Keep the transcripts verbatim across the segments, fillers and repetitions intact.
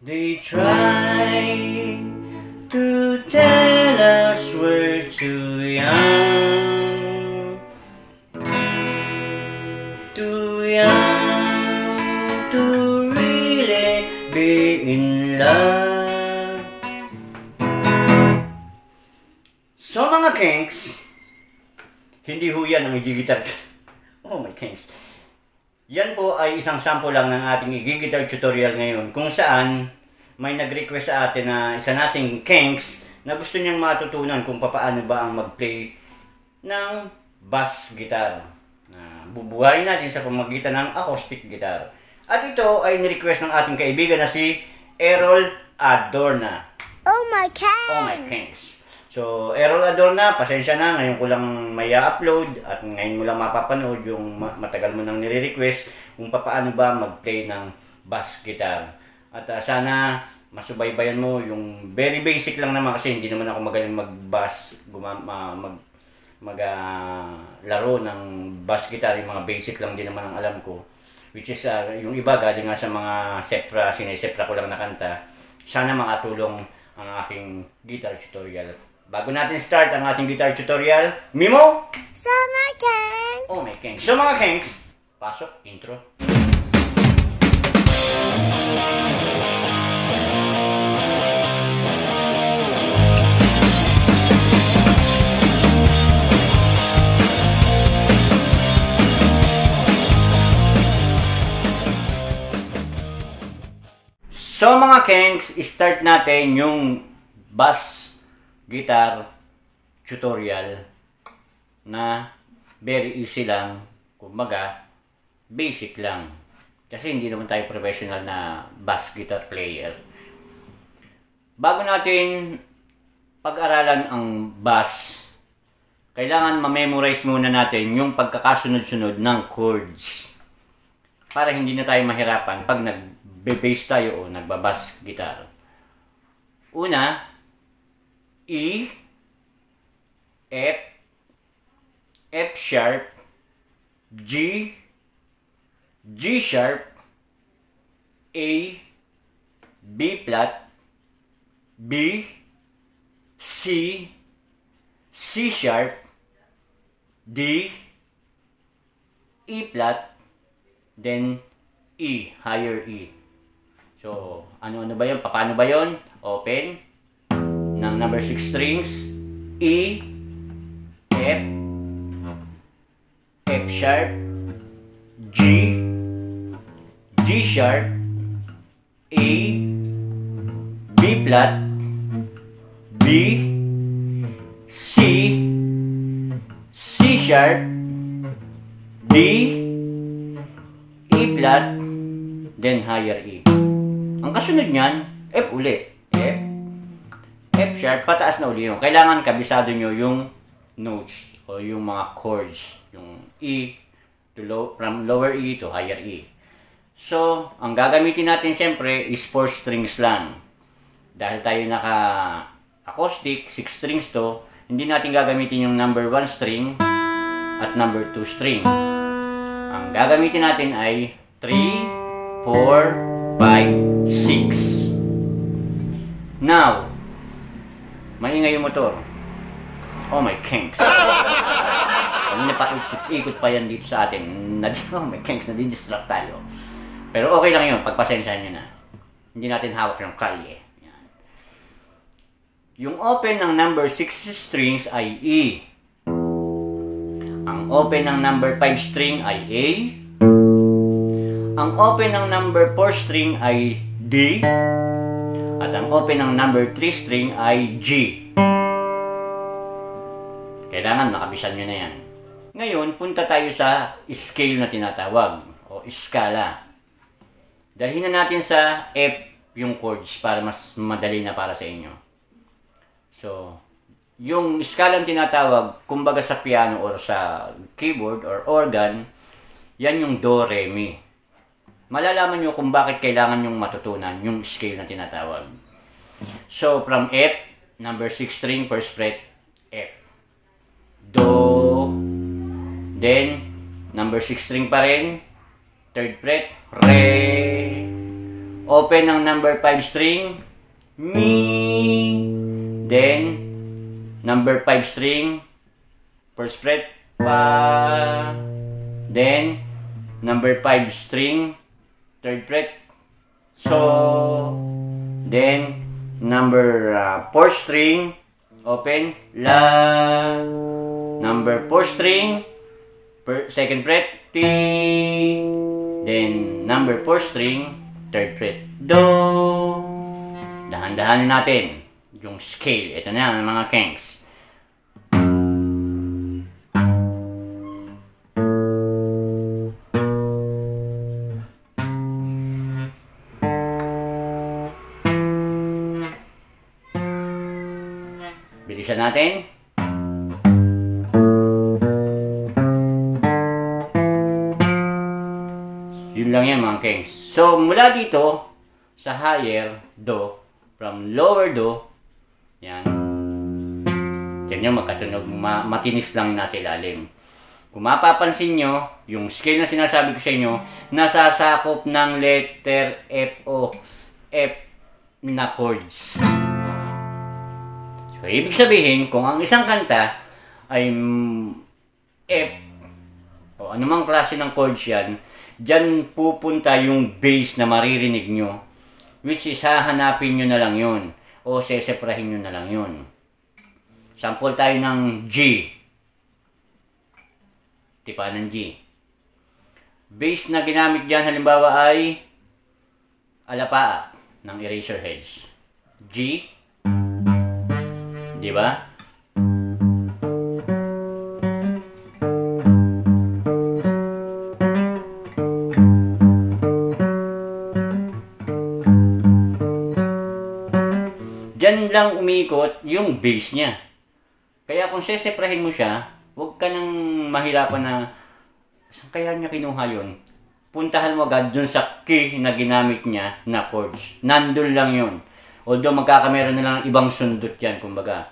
They try to tell us we're too young, too young to really be in love. So mga kinks, hindi ho yan ang i-gitar. Oh my kinks. Yan po ay isang sample lang ng ating i-gitar tutorial ngayon kung saan may nag-request sa atin na isa nating kinks na gusto niyang matutunan kung paano ba ang mag-play ng bass guitar. Na bubuhayin natin sa pamamagitan ng acoustic guitar. At ito ay ni-request ng ating kaibigan na si Errol Adorna. Oh my kinks! Oh my kinks. So, Errol Adorna, pasensya na, ngayon ko lang may upload at ngayon mo lang mapapanood yung matagal mo nang nire-request kung paano ba mag-play ng bass guitar. At uh, sana masubaybayan mo yung very basic lang naman kasi hindi naman ako magaling mag-bass, mag, mag, mag uh, laro ng bass guitar, yung mga basic lang din naman ang alam ko. Which is, uh, yung iba galing nga sa mga sepra, sinesepra ko lang na kanta. Sana makatulong ang aking guitar tutorial. Bago natin start ang ating guitar tutorial, Mimo! So my kinks! Oh my kinks. So mga kinks, pasok, intro. So mga kinks, start natin yung bass guitar tutorial na very easy lang, kumbaga basic lang kasi hindi naman tayo professional na bass guitar player. Bago natin pag-aralan ang bass, kailangan ma-memorize muna natin yung pagkakasunod-sunod ng chords para hindi na tayo mahirapan pag nagbe-bass tayo o nagba-bass guitar. Una, E, F, F sharp, G, G sharp, A, B flat, B, C, C sharp, D, E flat, then E, higher E. So, ano-ano ba yun? Paano ba yun? Open ng number six strings, E, F, F sharp, G, G sharp, A, B flat, B, C, C sharp, D, E flat, then higher E. Ang kasunod niyan, F ulit. F, F sharp, pataas na uli yun. Kailangan kabisado nyo yung notes o yung mga chords. Yung E to low, from lower E to higher E. So, ang gagamitin natin siyempre is four strings lang. Dahil tayo naka-acoustic, six strings to, hindi natin gagamitin yung number one string at number two string. Ang gagamitin natin ay three, four, five, six. Now, maingay yung motor. Oh my kinks. Kanina pa ikot-ikot pa yan dito sa atin. Oh my kinks, nadidistract tayo. Pero okay lang yun, pagpasensyahan nyo na. Hindi natin hawak yung kalye. Yan. Yung open ng number six strings ay E. Ang open ng number five string ay A. Ang open ng number four string ay D. At ang open ng number three string ay G. Kailangan makabisan nyo na yan. Ngayon, punta tayo sa scale na tinatawag o skala. Dalhin na natin sa F yung chords para mas madali na para sa inyo. So, yung skala tinatawag, kumbaga sa piano or sa keyboard or organ, yan yung Do, Re, Mi. Malalaman nyo kung bakit kailangan yung matutunan yung scale na tinatawag. So, from F, number six string, first fret, F. Do, then, number six string pa rin, third fret, Re. open ang number five string, Mi. Then, number five string, first fret, Fa. Then, number five string, third fret, So. Then, number uh, four string, open, La. Number four string, per, second fret, Ti. Then, number four string, third fret, Do. Dahan-dahanin natin yung scale. Ito na yan, mga kengs. Bilisan natin. Yun lang yan, mga kengs. So, mula dito sa higher Do, from lower Do, yan. Yan yung magkatunog. Ma matinis lang nasa ilalim. Kung mapapansin nyo, yung scale na sinasabi ko sa inyo, nasasakop ng letter F o F na chords. So, ibig sabihin, kung ang isang kanta ay F o anumang klase ng chords yan, dyan pupunta yung bass na maririnig nyo. Which is, hahanapin nyo na lang yun. O seseprahin nyo na lang yun. Sample tayo ng G. Tipa ng G. Bass na ginamit dyan, halimbawa ay alapaa ng Eraserheads. G. Diba? Diyan lang umikot yung bass niya. Kaya kung seseprahin mo siya, huwag ka nang mahirapan na saan kaya niya kinuha yun. Puntahan mo agad dun sa key na ginamit niya na chords. Nandun lang yun. Although magkakameron na lang ibang sundot yan, kumbaga.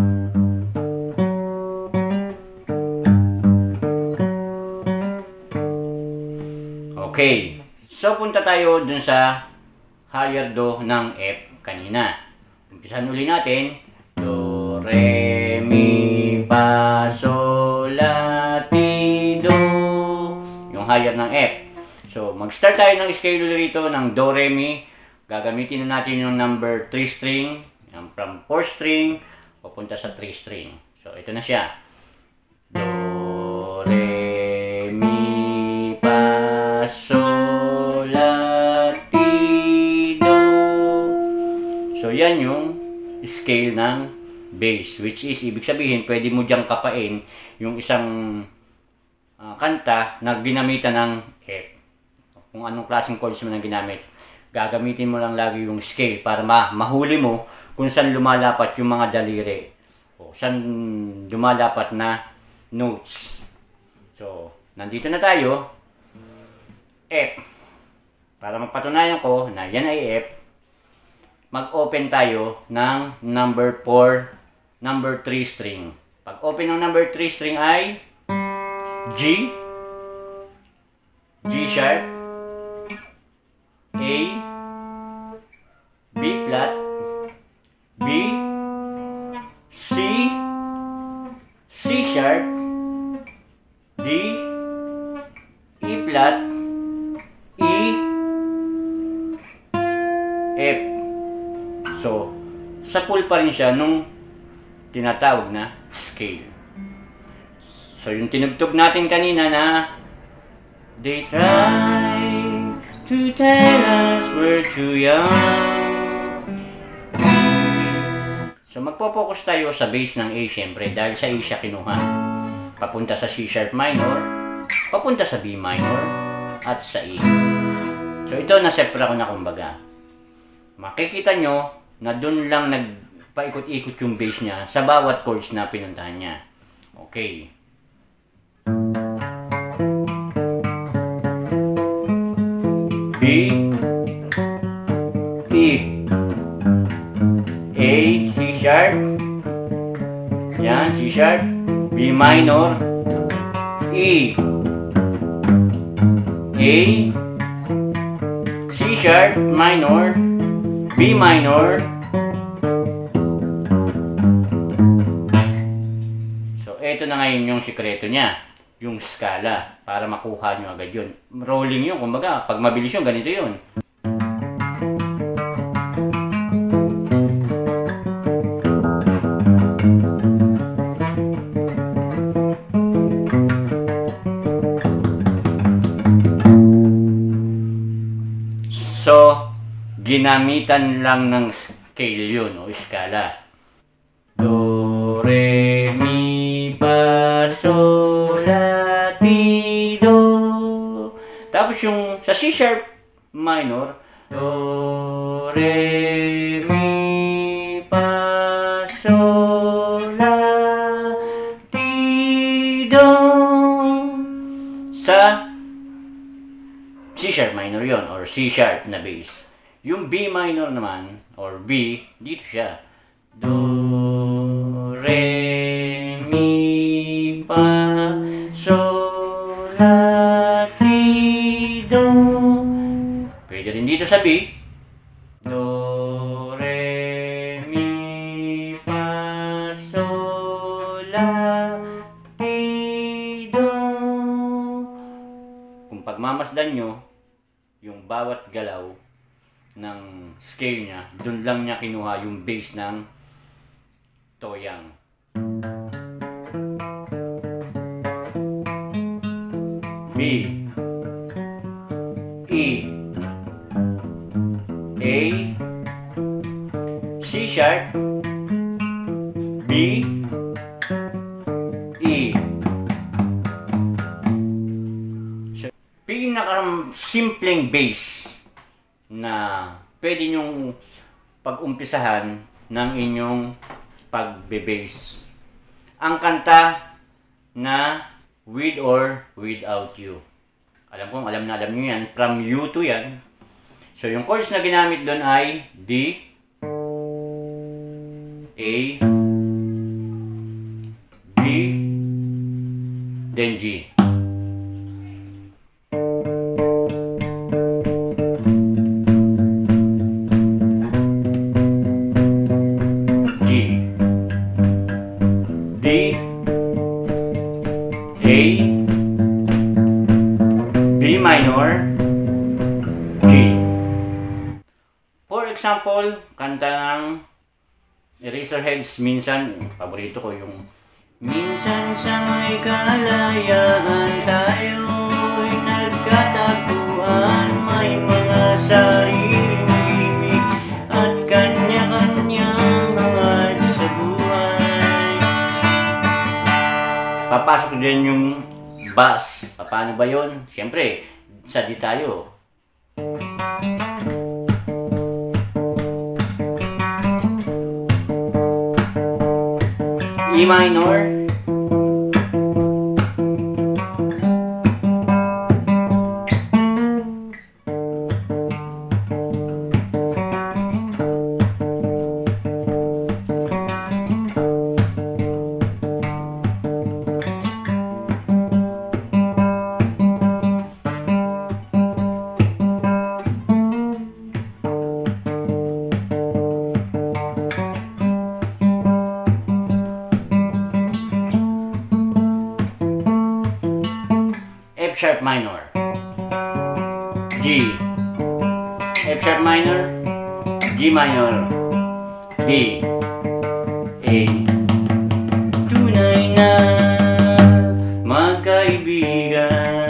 Okay. So, punta tayo dun sa higher Do ng F kanina. Umpisahan uli natin. Do, Re, Mi, Fa, Sol, La, Ti, Do. Yung higher ng F. So, mag-start tayo ng scale rito ng Do, Re, Mi. Gagamitin na natin yung number three string. Yung from four string, papunta sa three string. So, ito na siya. Do, Re, Mi, Fa, Sol, La, Ti, Do. So, yan yung scale ng bass. Which is, ibig sabihin, pwede mo diyang kapain yung isang uh, kanta na ginamitan ng F. Kung anong klaseng chords mo na ginamit. Gagamitin mo lang lagi yung scale para ma mahuli mo kung saan lumalapat yung mga daliri. O saan lumalapat na notes. So, nandito na tayo. F. Para mapatunayan ko na yan ay F, mag-open tayo ng number four, number three string. Pag open ng number three string ay G, G sharp, A, B flat, B, C, C sharp, D, E flat, E, F. So, sa pool pa rin siya nung tinatawag na scale. So, yung tinugtog natin kanina na they try to tell us we're too young. So, magpo-focus tayo sa bass ng A syempre dahil sa A siya kinuha. Papunta sa C sharp minor, papunta sa B minor, at sa E. So, ito nasepara ko na kumbaga. Makikita nyo na dun lang nagpaikot-ikot yung bass niya sa bawat chords na pinuntahan niya. Okay. B, E, A, C sharp, yan, C sharp, B minor, E, A, C sharp minor, B minor. So, eto na ngayon yung sikreto niya. Yung skala. Para makuha nyo agad yun. Rolling yun. Kumbaga, pag mabilis yun, ganito yun. So, ginamitan lang ng scale yun o skala. Do, re, mi, fa, sol, la, ti, do. Tapos yung sa C sharp minor, do, re, mi, fa, sol, la, ti, do. Sa C sharp minor yon or C sharp na bass. Yung B minor naman or B, dito siya. Do, re, mi, fa, sol, la, ti, do. Pwede rin dito sa B. Do, re, mi, fa, sol, la, ti, do. Kung pagmamasdan nyo, yung bawat galaw ng scale niya, doon lang niya kinuha yung bass ng toyang. B, E, A, C sharp, B, E. Pinaka-simpleng bass na pwede nyong pag-umpisahan ng inyong pagbe-bass. Ang kanta na With or Without You. Alam kong alam na alam nyo yan. From U to yan. So yung chords na ginamit doon ay D, A, B, then G. D, A, B minor, G. For example, kanta ng Eraserheads, minsan, paborito ko yung minsan sa may kalayaan tayo'y nagkatagpuan, may mga sariling ibig at kanya-kanyang hangad sa buhay. Papasok din yung bass. Paano ba yun? Siyempre, sa D tayo. E minor, F sharp minor, G, F sharp minor, G minor, D, A. Tunay na magkaibigan.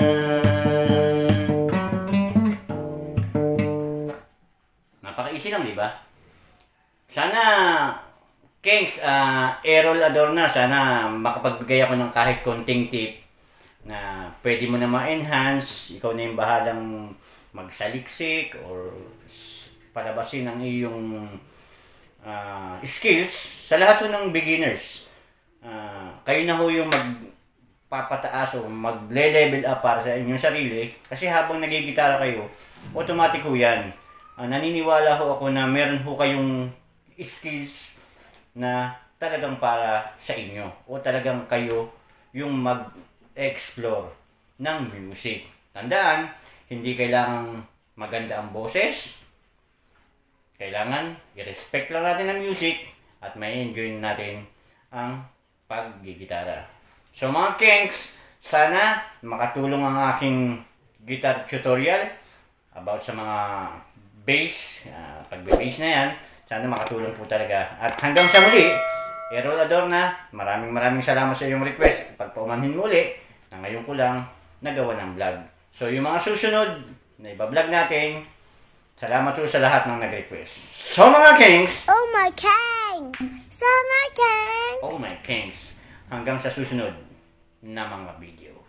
Napaka-easy lang, di ba? Sana, Kengs, uh, Errol Adorna, sana makapagbigay ako ng kahit konting tip na pwede mo na ma-enhance, ikaw na yung bahalang magsaliksik or palabasin ang iyong uh, skills sa lahat ho ng beginners. Uh, kayo na ho yung magpapataas o magle-level up para sa inyong sarili kasi habang nagigitara kayo, automatic ho yan. Uh, naniniwala ho ako na meron ho kayong skills na talagang para sa inyo o talagang kayo yung mag explore ng music. Tandaan, hindi kailangang maganda ang boses. Kailangan i-respect lang natin ang music at may enjoy natin ang paggigitara. So mga Kengs, sana makatulong ang aking guitar tutorial about sa mga bass, uh, pagbe-bass na yan. Sana makatulong po talaga. At hanggang sa muli, Errol Adorna, maraming maraming salamat sa iyong request. Pagpaumanhin muli, na ngayon ko lang nagawa ng vlog. So yung mga susunod na iba-vlog natin, salamat po sa lahat ng nag-request. So mga Kengs! Oh my King! So my King! Oh my Kengs! Hanggang sa susunod na mga video.